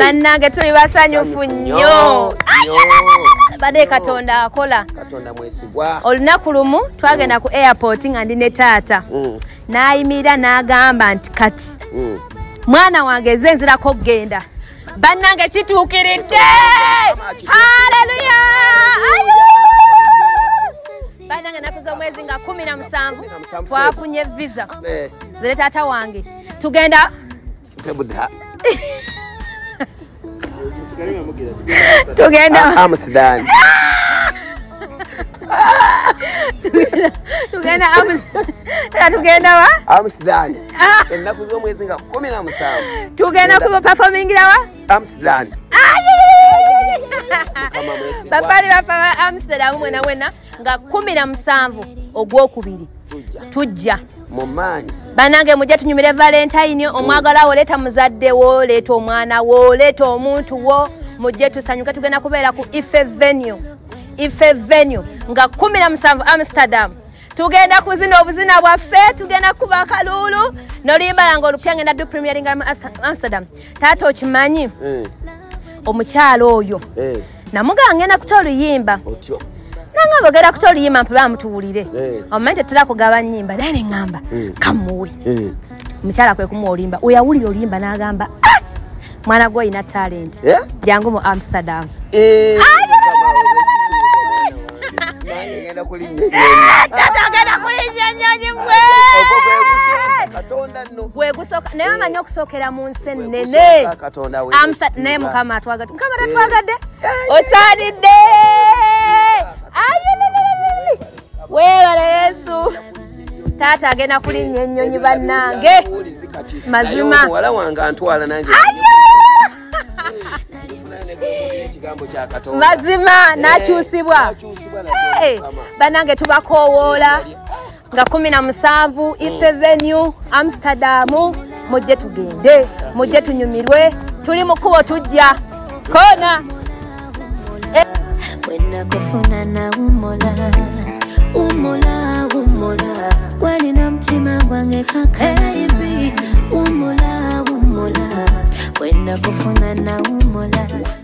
bannange tuli basanyufu nnyo badde Katonda akola Katonda mwesigwa olunaku lumu twagenda ku airport nga ndi ne taata n'ayimirira n'agamba nti kati mwana wange nze nzirako kugenda bannange kituukiridde haleluya bannange naku z'omwezi nga 17 twafunye visa zire taata wange tugenda tugenda Amsterdam tugenda wa Amsterdam ennaku z'omwezi nga 17 tugenda ku performingira wa Amsterdam bafali bafa Amsterdam mwena nga 17 ogwokubiri tujja mu maanyi bannange mujja tunyumire Valentine omwagala wo leeta muzadde wo leeta omwana wo leeta omuntu wo mujje tusanyuke tugenda kubeera ku EFE VENUE nga 17 Amsterdam tugenda kuzina obuzina bwaffe tugenda kuba kalulu nolimba nga olupya ngenda du premiering Amsterdam taata okimanyi omukyalo oyo namugaa ngenda kuta oluyimba nanga bogera kuta oluyimba mpula mutuwulire omanyi tetula kugaba nnyimba naye ne ŋŋamba kamuwe omukyala kwe kumuwa oluyimba oyawulira oluyimba n'agamba mwana gwe oyina talent jangu mu Amsterdam tata agenda kulinnya nnyonyi bwe gusoka naye amanyi okusookera mu nsi ennene naye Mukama atwagadde Mukama tatwagadde osaanidde weebale Yesu taata agenda kulinnya ennyonyi bannange mazima muwala wange antwala nange mazima nakyusibwa bannange tubakoowoola nga 17 EFE VENUE Amsterdam mujje tugende mujje tunyumirwe tuli mu kkubo tujja kona kufuna na umola walina mtima gwange kakaibi umola wena kufuna na umola